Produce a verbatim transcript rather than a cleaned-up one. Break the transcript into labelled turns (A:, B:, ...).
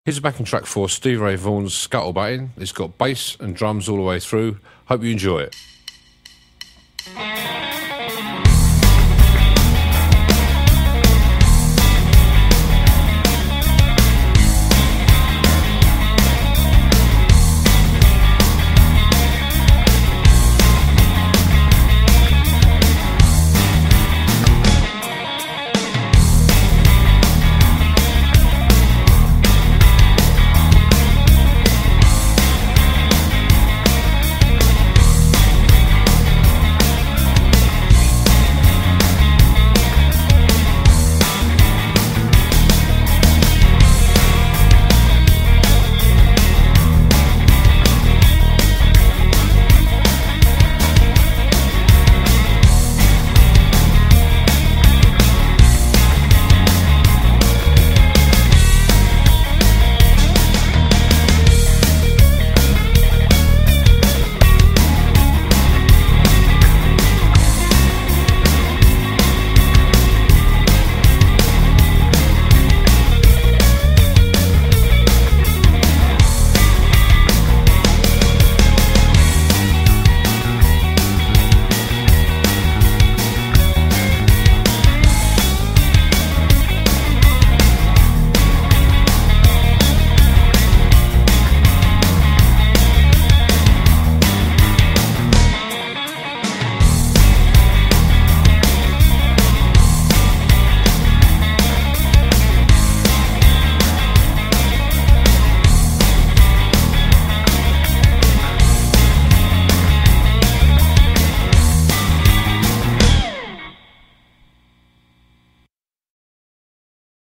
A: Here's a backing track for Stevie Ray Vaughan's Scuttle Buttin. It's got bass and drums all the way through. Hope you enjoy it.